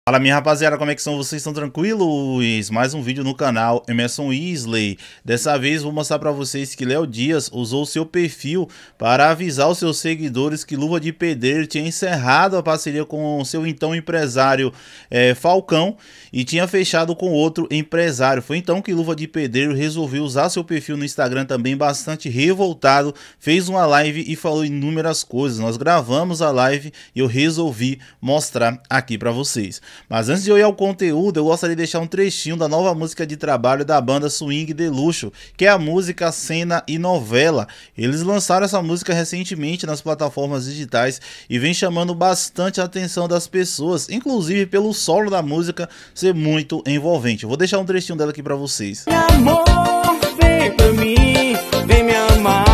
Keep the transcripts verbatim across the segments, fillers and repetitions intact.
Fala minha rapaziada, como é que são? Vocês estão tranquilos? Mais um vídeo no canal Emerson Weasley. Dessa vez vou mostrar para vocês que Léo Dias usou seu perfil para avisar os seus seguidores que Luva de Pedreiro tinha encerrado a parceria com o seu então empresário é, Falcão e tinha fechado com outro empresário. Foi então que Luva de Pedreiro resolveu usar seu perfil no Instagram também bastante revoltado, fez uma live e falou inúmeras coisas. Nós gravamos a live e eu resolvi mostrar aqui para vocês. Mas antes de eu ir ao conteúdo, eu gostaria de deixar um trechinho da nova música de trabalho da banda Swing de Luxo, que é a música Cena e Novela. Eles lançaram essa música recentemente nas plataformas digitais e vem chamando bastante a atenção das pessoas, inclusive pelo solo da música ser muito envolvente. Eu vou deixar um trechinho dela aqui pra vocês. Meu amor, vem pra mim, vem me amar.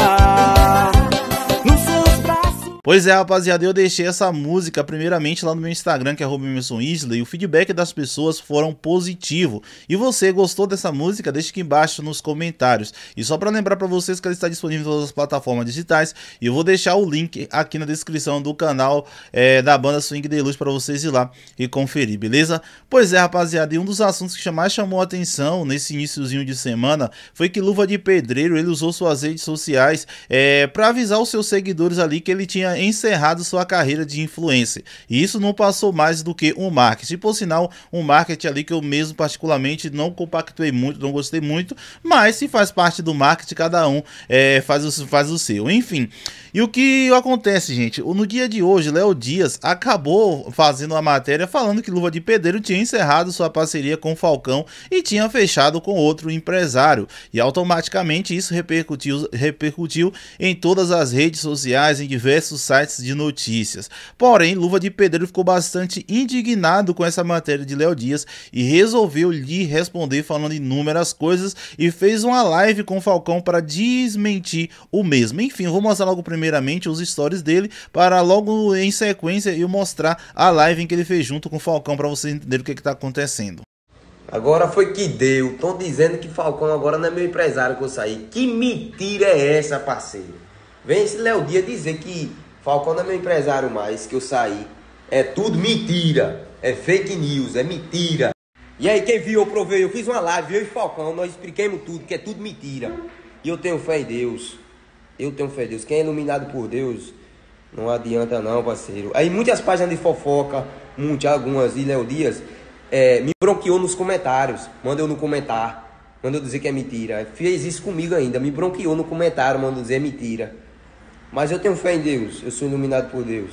Pois é, rapaziada, eu deixei essa música primeiramente lá no meu Instagram, que é arroba Emerson Weasley, e o feedback das pessoas foram positivo. E você gostou dessa música? Deixa aqui embaixo nos comentários. E só para lembrar para vocês que ela está disponível em todas as plataformas digitais, e eu vou deixar o link aqui na descrição do canal é, da banda Swing de Luz para vocês ir lá e conferir, beleza? Pois é, rapaziada, e um dos assuntos que mais chamou a atenção nesse iniciozinho de semana foi que Luva de Pedreiro, ele usou suas redes sociais é, para avisar os seus seguidores ali que ele tinha encerrado sua carreira de influencer, e isso não passou mais do que um marketing, por sinal um marketing ali que eu mesmo particularmente não compactuei muito, não gostei muito, mas se faz parte do marketing, cada um é, faz, o, faz o seu, enfim. E o que acontece, gente, no dia de hoje Léo Dias acabou fazendo uma matéria falando que Luva de Pedreiro tinha encerrado sua parceria com o Falcão e tinha fechado com outro empresário, e automaticamente isso repercutiu, repercutiu em todas as redes sociais, em diversos sites de notícias. Porém, Luva de Pedreiro ficou bastante indignado com essa matéria de Léo Dias e resolveu lhe responder falando inúmeras coisas e fez uma live com o Falcão para desmentir o mesmo. Enfim, eu vou mostrar logo primeiramente os stories dele para logo em sequência eu mostrar a live em que ele fez junto com o Falcão para vocês entenderem o que está acontecendo. Agora foi que deu. Estão dizendo que Falcão agora não é meu empresário que eu saí. Que mentira é essa, parceiro? Vem esse Léo Dias dizer que Falcão não é meu empresário mais, que eu saí. É tudo mentira. É fake news, é mentira. E aí quem viu, eu provei, eu fiz uma live, eu e Falcão, nós expliquemos tudo, que é tudo mentira. E eu tenho fé em Deus. Eu tenho fé em Deus. Quem é iluminado por Deus, não adianta não, parceiro. Aí muitas páginas de fofoca, muitas, algumas, e Léo Dias, é, me bronqueou nos comentários. Manda eu no comentar, manda eu dizer que é mentira. Fez isso comigo ainda, me bronqueou no comentário, manda eu dizer mentira. Mas eu tenho fé em Deus, eu sou iluminado por Deus.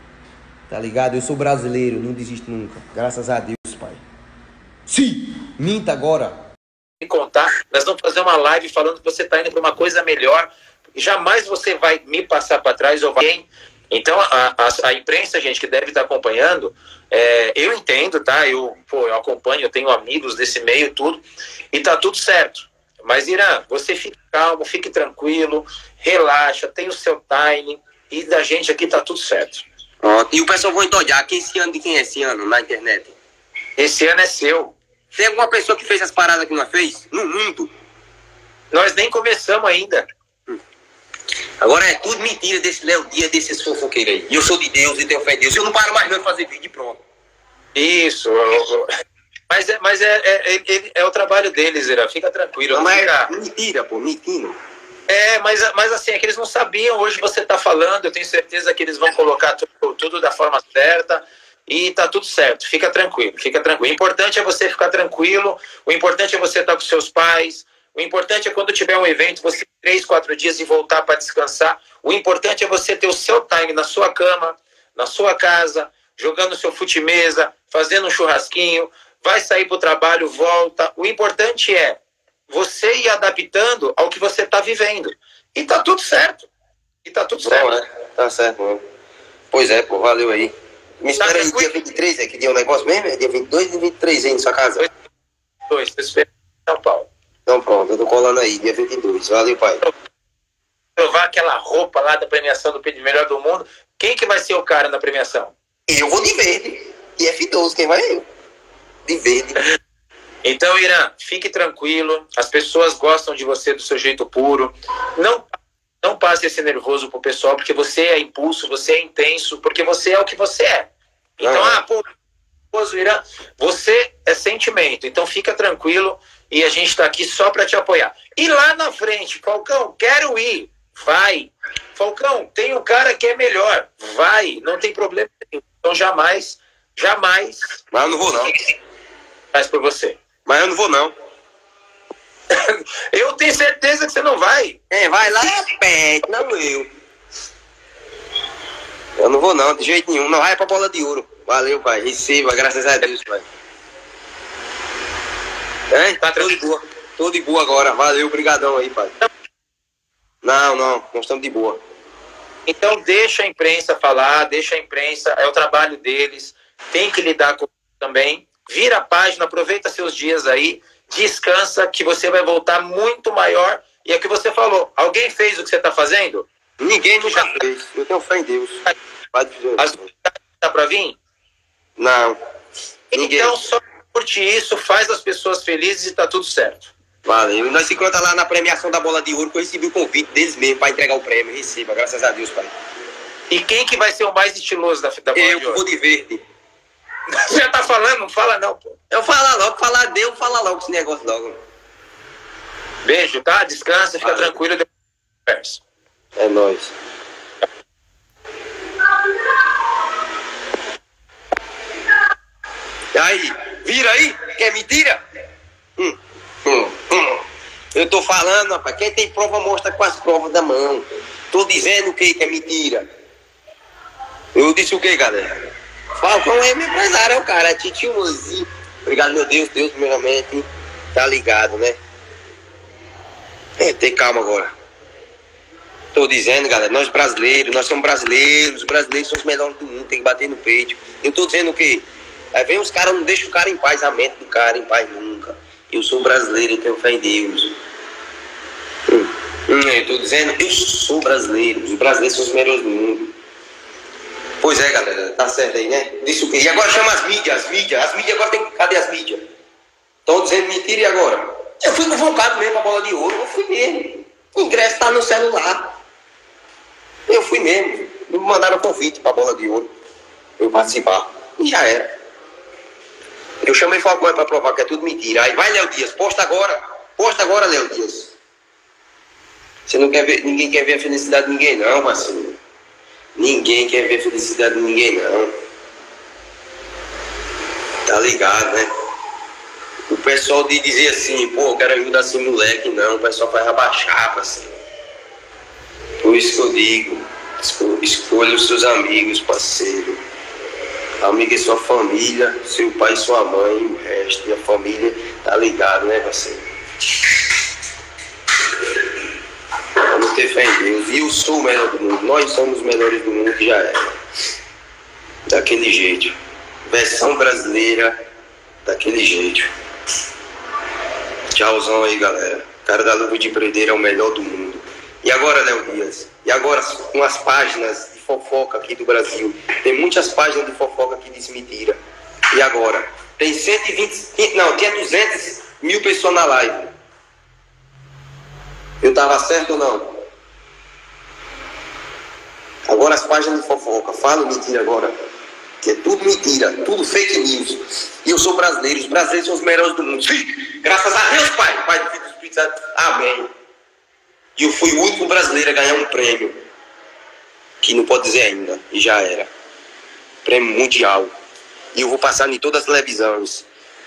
Tá ligado? Eu sou brasileiro, não desisto nunca. Graças a Deus, pai. Sim, minta agora. Contar, nós vamos fazer uma live falando que você está indo para uma coisa melhor. Jamais você vai me passar para trás ou vai. Então a, a, a imprensa, gente, que deve estar acompanhando, é, eu entendo, tá? Eu, pô, eu acompanho, eu tenho amigos desse meio e tudo, e tá tudo certo. Mas Irã, você fique calmo, fique tranquilo, relaxa, tem o seu time, e da gente aqui tá tudo certo. Pronto. E o pessoal vai entolhar, que esse ano de quem é esse ano na internet? Esse ano é seu. Tem alguma pessoa que fez as paradas que nós fez? No mundo? Nós nem começamos ainda. Agora é tudo mentira desse Léo Dias, desses fofoqueiros aí. E eu sou de Deus e tenho fé em Deus. Eu não paro mais não de fazer vídeo e pronto. Isso. Mas é, mas é, é, é, é o trabalho deles, Ira. Fica tranquilo. Não, mas fica... é mentira, pô, mentira. É, mas, mas assim, é que eles não sabiam. Hoje você tá falando, eu tenho certeza que eles vão colocar tudo, tudo da forma certa. E tá tudo certo, fica tranquilo, fica tranquilo. O importante é você ficar tranquilo, o importante é você estar com seus pais, o importante é quando tiver um evento, você três, quatro dias e voltar para descansar. O importante é você ter o seu time na sua cama, na sua casa, jogando seu fute-mesa, fazendo um churrasquinho, vai sair para o trabalho, volta. O importante é você ir adaptando ao que você está vivendo. E tá tudo certo. E tá tudo certo. Bom, né? Tá certo, né? Pois é, pô, valeu aí. Me espera Tá aí, dia vinte e três, é que dia o negócio mesmo? É dia vinte e dois e vinte e três aí na sua casa? Dois, tô esperando em São Paulo. Então pronto, eu tô colando aí, dia vinte e dois. Valeu, pai. Provar aquela roupa lá da premiação do Pedro Melhor do Mundo. Quem que vai ser o cara na premiação? Eu vou de verde. E F doze, quem vai é eu? De verde. Então, Irã, fique tranquilo. As pessoas gostam de você do seu jeito puro. Não Não passe esse nervoso pro pessoal, porque você é impulso, você é intenso, porque você é o que você é. Então, Não. ah, pô, o Irã. Você é sentimento, então fica tranquilo e a gente está aqui só para te apoiar. E lá na frente, Falcão, quero ir, vai. Falcão, tem um cara que é melhor, vai, não tem problema nenhum. Então jamais, jamais... Mas eu não vou não. Faz por você. Mas eu não vou não. Eu tenho certeza que você não vai. É, vai lá perto, não eu. Eu não vou não, de jeito nenhum. Não vai pra bola de ouro. Valeu, pai. Receba, graças a Deus, pai. É? Tá tô de boa. Tô de boa agora. Valeu, brigadão aí, pai. Não, não. Nós estamos de boa. Então deixa a imprensa falar, deixa a imprensa, é o trabalho deles. Tem que lidar com isso também. Vira a página, aproveita seus dias aí. Descansa, que você vai voltar muito maior. E é o que você falou. Alguém fez o que você está fazendo? Ninguém nunca fez. Eu tenho fé em Deus. As tá para vir? Não. Ninguém. Então só curte isso, faz as pessoas felizes e tá tudo certo. Valeu. E nós se encontramos lá na premiação da Bola de Ouro, que eu recebi o convite deles mesmo para entregar o prêmio. Receba, graças a Deus, pai. E quem que vai ser o mais estiloso da, da Bola eu, de Ouro? Eu vou de verde. Você já tá falando? Não fala não, pô. Eu falo logo, falar Deus, fala logo esse negócio logo. Beijo, tá? Descansa, fica Valeu. tranquilo. Depois conversa. É nóis. E aí, vira aí, que é mentira? Hum, hum, hum. Eu tô falando, rapaz, quem tem prova mostra com as provas da mão. Tô dizendo o que que é mentira. Eu disse o que, galera? Falcão é meu empresário, é o cara, é titiozinho. Obrigado, meu Deus, Deus primeiramente, tá ligado, né? É, tem calma agora. Tô dizendo, galera, nós brasileiros, nós somos brasileiros, os brasileiros são os melhores do mundo, tem que bater no peito. Eu tô dizendo o quê? Aí vem os caras, não deixam o cara em paz, a mente do cara em paz nunca. Eu sou brasileiro, eu tenho fé em Deus. Hum, hum, eu tô dizendo, eu sou brasileiro, os brasileiros são os melhores do mundo. Pois é, galera, tá certo aí, né? Disse o quê? E agora chama as mídias, as mídias, as mídias agora tem, cadê as mídias? Estão dizendo mentira e agora? Eu fui convocado mesmo pra Bola de Ouro, eu fui mesmo. O ingresso tá no celular. Eu fui mesmo. Me mandaram convite pra Bola de Ouro. Eu participar. E já era. Eu chamei Falcão pra provar que é tudo mentira. Aí vai, Léo Dias, posta agora. Posta agora, Léo Dias. Você não quer ver, ninguém quer ver a felicidade de ninguém não, Marcinho. Ninguém quer ver a felicidade de ninguém não. Tá ligado, né? O pessoal de dizer assim, pô, eu quero ajudar esse moleque, não. O pessoal vai abaixar, parceiro. Por isso que eu digo, escolha os seus amigos, parceiro. Amigo é sua família, seu pai e sua mãe, o resto da família, tá ligado, né, parceiro? Vamos ter fé em Deus. E eu sou o melhor do mundo. Nós somos os melhores do mundo, que já é. Daquele jeito. Versão brasileira, daquele jeito. Tchauzão aí, galera. O cara da Luva de Empreiteiro é o melhor do mundo. E agora, Léo Dias? E agora, com as páginas de fofoca aqui do Brasil. Tem muitas páginas de fofoca que diz mentira. E agora? Tem cento e vinte... Não, tinha duzentas mil pessoas na live. Eu tava certo ou não? Agora as páginas de fofoca falam mentira agora. Que é tudo mentira, tudo fake news. E eu sou brasileiro, os brasileiros são os melhores do mundo. Sim, graças a Deus, Pai, Pai do Filho do Espírito Santo. Amém. E eu fui o último brasileiro a ganhar um prêmio. Que não pode dizer ainda, e já era. Prêmio mundial. E eu vou passar em todas as televisões.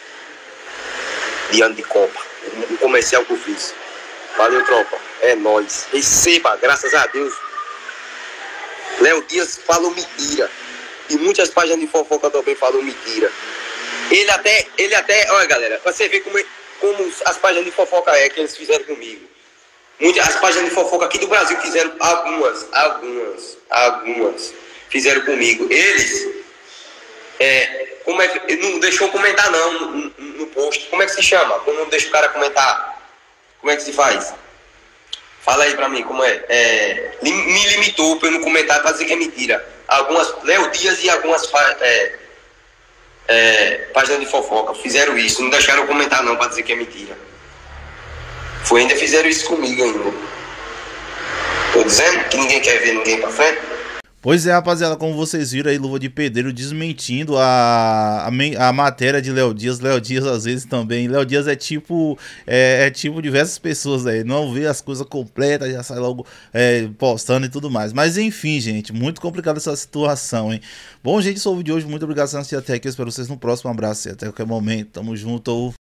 De ano de Copa. O comercial que eu fiz. Valeu, tropa. É nóis. Receba, graças a Deus. Léo Dias falou mentira. E muitas páginas de fofoca também falam mentira. Ele até, ele até, olha galera, pra você ver como, como as páginas de fofoca é que eles fizeram comigo. Muitas, as páginas de fofoca aqui do Brasil fizeram algumas, algumas, algumas, fizeram comigo. Eles, é, como é que, não deixou comentar não no, no, no post. Como é que se chama? Quando não deixa o cara comentar, como é que se faz? Fala aí pra mim, como é? é me limitou pra eu não comentar, pra dizer que é mentira. Algumas, Léo Dias e algumas é, é, páginas de fofoca fizeram isso, não deixaram eu comentar não, pra dizer que é mentira. Foi, ainda fizeram isso comigo ainda. Tô dizendo que ninguém quer ver ninguém pra frente. Pois é, rapaziada, como vocês viram aí, Luva de Pedreiro desmentindo a, a, a matéria de Léo Dias. Léo Dias, às vezes, também. Léo Dias é tipo é, é tipo diversas pessoas aí. Não vê as coisas completas, já sai logo é, postando e tudo mais. Mas enfim, gente, muito complicada essa situação, hein? Bom, gente, esse foi o vídeo de hoje. Muito obrigado por assistir até aqui. Eu espero vocês no próximo. Um abraço e até qualquer momento. Tamo junto.